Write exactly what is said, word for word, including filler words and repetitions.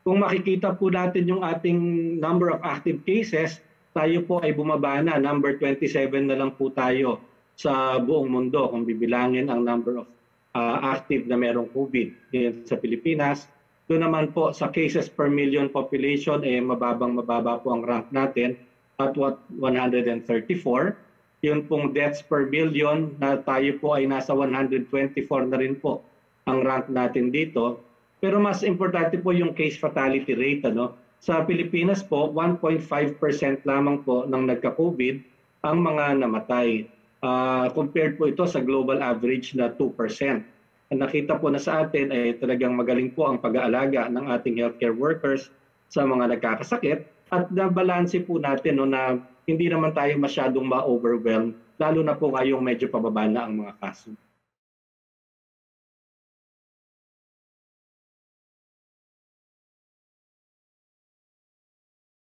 Kung makikita po natin yung ating number of active cases, tayo po ay bumaba na. Number twenty-seven na lang po tayo sa buong mundo kung bibilangin ang number of uh, active na merong COVID sa Pilipinas. Doon naman po sa cases per million population, eh, mababang mababa po ang rank natin at what one hundred thirty-four. Yun pong deaths per million na tayo po ay nasa one hundred twenty-four na rin po ang rank natin dito. Pero mas importante po yung case fatality rate. Ano? Sa Pilipinas po, one point five percent lamang po ng nagka-COVID ang mga namatay. Uh, compared po ito sa global average na two percent. Ang nakita po na sa atin ay talagang magaling po ang pag-aalaga ng ating healthcare workers sa mga nagkakasakit at nabalanse po natin no, na hindi naman tayo masyadong ma-overwhelm, lalo na po ngayong medyo pababa na ang mga kaso.